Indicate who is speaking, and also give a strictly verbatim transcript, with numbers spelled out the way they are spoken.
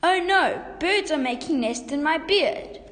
Speaker 1: Oh no, birds are making nests in my beard.